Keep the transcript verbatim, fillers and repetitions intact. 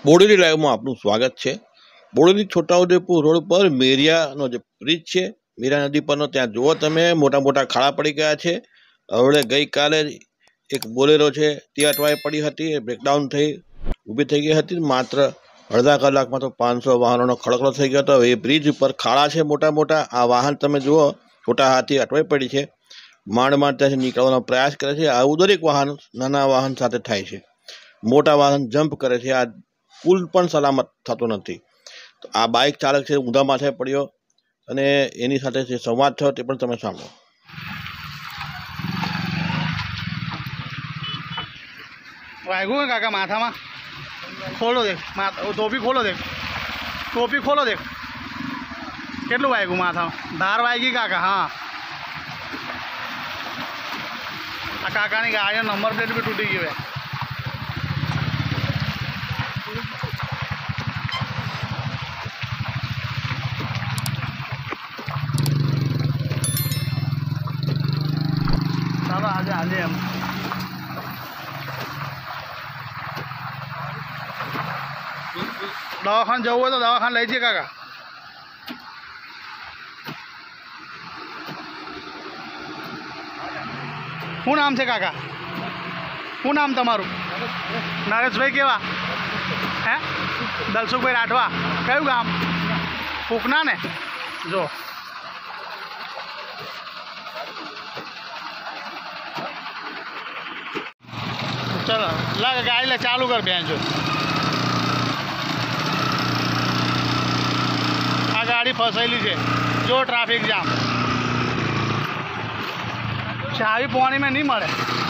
બોડેલી લાઈવમાં આપનું સ્વાગત છે। બોડેલી છોટાઉદેપુર રોડ પર મેરિયાનો જે બ્રિજ છે, મેરિયા નદી પરનો, ત્યાં જુઓ તમે મોટા મોટા ખાડા પડી ગયા છે। હવે ગઈકાલે એક બોલેરો છે તે અટવાઈ પડી હતી, બ્રેકડાઉન થઈ ઊભી થઈ ગઈ હતી। માત્ર અડધા કલાકમાં તો પાંચસો વાહનોનો ખડકલો થઈ ગયો હતો। એ બ્રિજ ઉપર ખાડા છે મોટા મોટા। આ વાહન તમે જુઓ, છોટા હાથી અટવાઈ પડી છે, માંડ માંડ ત્યાંથી નીકળવાનો પ્રયાસ કરે છે। આવું દરેક વાહન નાના વાહન સાથે થાય છે। મોટા વાહન જમ્પ કરે છે, આ પુલ પણ સલામત થતો નથી। તો આ બાઇક ચાલક છે ઊંધા માથે પડ્યો અને એની સાથે જે સંવાદ થયો તે પણ તમે સાંભળો। वागू है काका माथा में खोलो देख, माथा टोपी खोलो देख, टोपी खोलो देख કેટલું વાગ્યું માથા ધાર વાગી કાકા। હા, આ કાકાની ગાડીનો નંબર પ્લેટ બી તૂટી ગયો। ચાલો આજે આજે એમ દવાખાને જવું હોય તો દવાખાને લઈ જઈએ કાકા। શું નામ છે કાકા? શું નામ તમારું? નરેશભાઈ કેવા હે? દલસુખભાઈ રાઠવા। કયું ગામ? ફૂકના ને? જો ચલો લાગે ગાડી લે, ચાલુ કર બેન। જો આ ગાડી ફસાયેલી છે, જો ટ્રાફિક જામ, ચાવી પાણી में नहीं મળે।